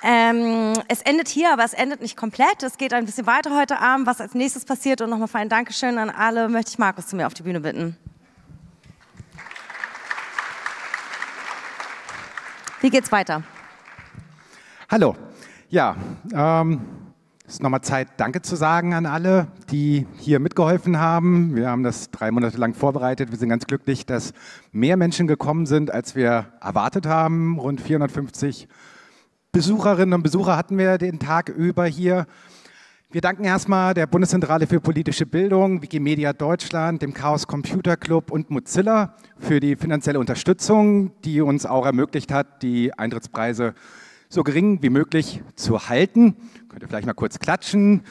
Es endet hier, aber es endet nicht komplett. Es geht ein bisschen weiter heute Abend, was als nächstes passiert. Und nochmal für ein Dankeschön an alle möchte ich Markus zu mir auf die Bühne bitten. Wie geht's weiter? Hallo. Ja, es ist nochmal Zeit, Danke zu sagen an alle, die hier mitgeholfen haben. Wir haben das 3 Monate lang vorbereitet. Wir sind ganz glücklich, dass mehr Menschen gekommen sind, als wir erwartet haben. Rund 450 Besucherinnen und Besucher hatten wir den Tag über hier. Wir danken erstmal der Bundeszentrale für politische Bildung, Wikimedia Deutschland, dem Chaos Computer Club und Mozilla für die finanzielle Unterstützung, die uns auch ermöglicht hat, die Eintrittspreise so gering wie möglich zu halten. Könnt ihr vielleicht mal kurz klatschen.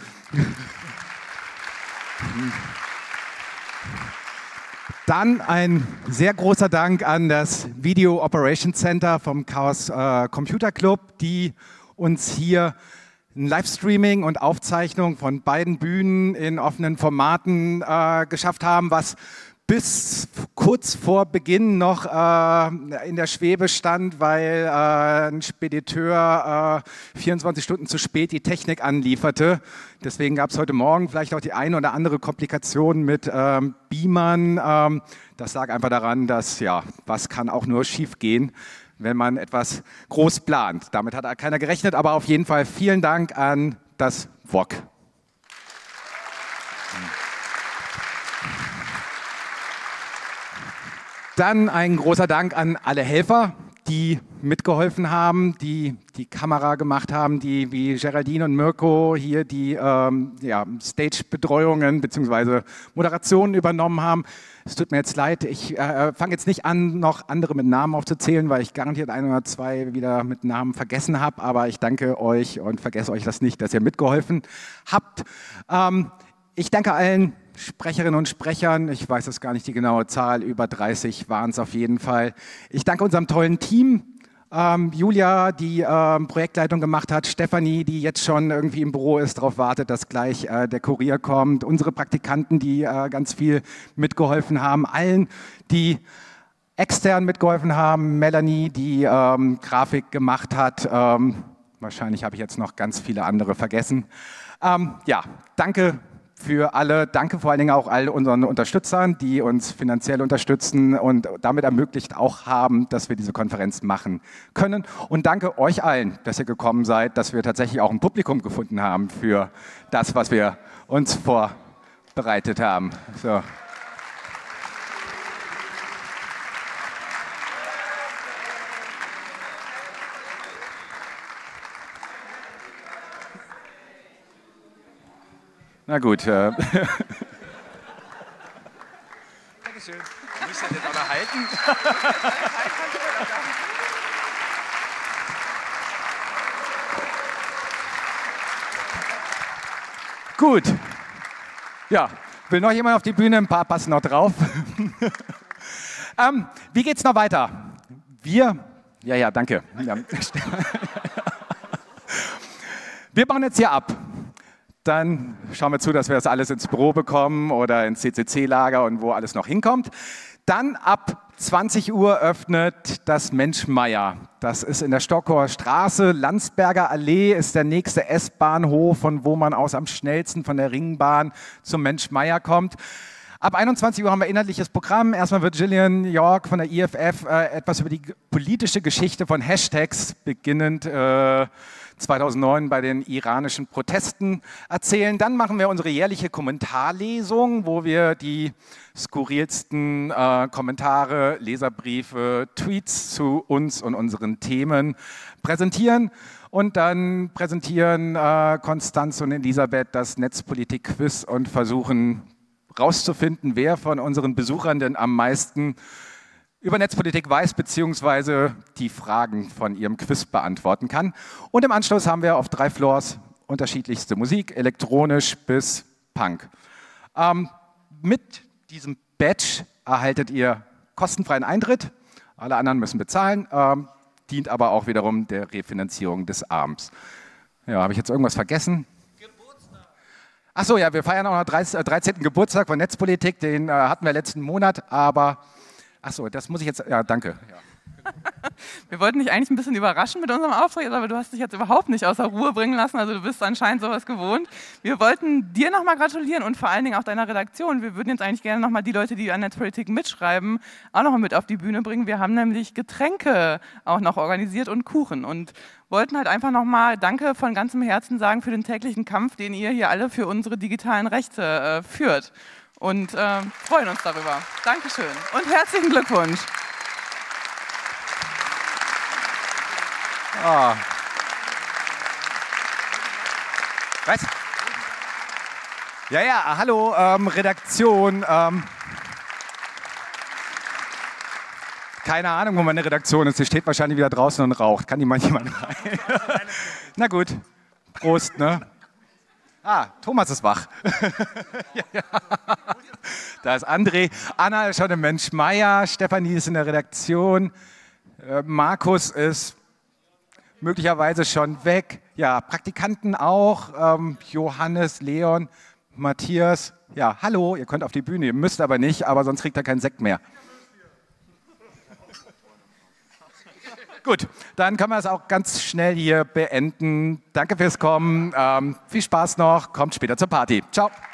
Dann ein sehr großer Dank an das Video Operations Center vom Chaos Computer Club, die uns hier ein Livestreaming und Aufzeichnung von beiden Bühnen in offenen Formaten geschafft haben, was bis kurz vor Beginn noch in der Schwebe stand, weil ein Spediteur 24 Stunden zu spät die Technik anlieferte. Deswegen gab es heute Morgen vielleicht auch die eine oder andere Komplikation mit Beamern. Das lag einfach daran, dass, ja, was kann auch nur schief gehen, wenn man etwas groß plant. Damit hat keiner gerechnet, aber auf jeden Fall vielen Dank an das VOG. Dann ein großer Dank an alle Helfer, die mitgeholfen haben, die die Kamera gemacht haben, die wie Geraldine und Mirko hier die Stage-Betreuungen bzw. Moderationen übernommen haben. Es tut mir jetzt leid, ich fange jetzt nicht an, noch andere mit Namen aufzuzählen, weil ich garantiert 1 oder 2 wieder mit Namen vergessen habe, aber ich danke euch und vergesse euch das nicht, dass ihr mitgeholfen habt. Ich danke allen Sprecherinnen und Sprechern, ich weiß es gar nicht die genaue Zahl, über 30 waren es auf jeden Fall. Ich danke unserem tollen Team, Julia, die Projektleitung gemacht hat, Stefanie, die jetzt schon irgendwie im Büro ist, darauf wartet, dass gleich der Kurier kommt, unsere Praktikanten, die ganz viel mitgeholfen haben, allen, die extern mitgeholfen haben, Melanie, die Grafik gemacht hat, wahrscheinlich habe ich jetzt noch ganz viele andere vergessen. Ja, danke für alle, danke vor allen Dingen auch all unseren Unterstützern, die uns finanziell unterstützen und damit ermöglicht auch haben, dass wir diese Konferenz machen können. Und danke euch allen, dass ihr gekommen seid, dass wir tatsächlich auch ein Publikum gefunden haben für das, was wir uns vorbereitet haben. So. Na gut. Dankeschön. Wir müssen das aber halten. Gut. Ja, will noch jemand auf die Bühne? Ein paar passen noch drauf. Wie geht's noch weiter? Ja, danke. Wir bauen jetzt hier ab. Dann schauen wir zu, dass wir das alles ins Büro bekommen oder ins CCC-Lager und wo alles noch hinkommt. Dann ab 20 Uhr öffnet das Menschmeier. Das ist in der Stockhauer Straße. Landsberger Allee ist der nächste S-Bahnhof, von wo man aus am schnellsten von der Ringbahn zum Menschmeier kommt. Ab 21 Uhr haben wir inhaltliches Programm. Erstmal wird Gillian York von der IFF etwas über die politische Geschichte von Hashtags beginnend 2009 bei den iranischen Protesten erzählen. Dann machen wir unsere jährliche Kommentarlesung, wo wir die skurrilsten Kommentare, Leserbriefe, Tweets zu uns und unseren Themen präsentieren. Und dann präsentieren Konstanz und Elisabeth das Netzpolitik-Quiz und versuchen rauszufinden, wer von unseren Besuchern denn am meisten über Netzpolitik weiß, beziehungsweise die Fragen von ihrem Quiz beantworten kann. Und im Anschluss haben wir auf 3 Floors unterschiedlichste Musik, elektronisch bis Punk. Mit diesem Badge erhaltet ihr kostenfreien Eintritt. Alle anderen müssen bezahlen, dient aber auch wiederum der Refinanzierung des Abends. Ja, habe ich jetzt irgendwas vergessen? Achso, ja, wir feiern auch noch 13. Geburtstag von Netzpolitik, den hatten wir letzten Monat, aber achso, das muss ich jetzt, ja, danke. Ja. Wir wollten dich eigentlich ein bisschen überraschen mit unserem Auftritt, aber du hast dich jetzt überhaupt nicht außer Ruhe bringen lassen. Also du bist anscheinend sowas gewohnt. Wir wollten dir nochmal gratulieren und vor allen Dingen auch deiner Redaktion. Wir würden jetzt eigentlich gerne nochmal die Leute, die an Netzpolitik mitschreiben, auch nochmal mit auf die Bühne bringen. Wir haben nämlich Getränke auch noch organisiert und Kuchen und wollten halt einfach nochmal Danke von ganzem Herzen sagen für den täglichen Kampf, den ihr hier alle für unsere digitalen Rechte führt. Und freuen uns darüber. Dankeschön und herzlichen Glückwunsch. Oh. Was? Ja, hallo, Redaktion. Keine Ahnung, wo meine Redaktion ist. Sie steht wahrscheinlich wieder draußen und raucht. Kann die mal jemand rein? Na gut, Prost, ne? Ah, Thomas ist wach. Ja. Da ist André. Anna ist schon im Mensch Meier. Stefanie ist in der Redaktion. Markus ist möglicherweise schon weg. Ja, Praktikanten auch. Johannes, Leon, Matthias. Ja, hallo, ihr könnt auf die Bühne. Ihr müsst aber nicht, aber sonst kriegt ihr keinen Sekt mehr. Gut, dann können wir es auch ganz schnell hier beenden. Danke fürs Kommen. Viel Spaß noch. Kommt später zur Party. Ciao.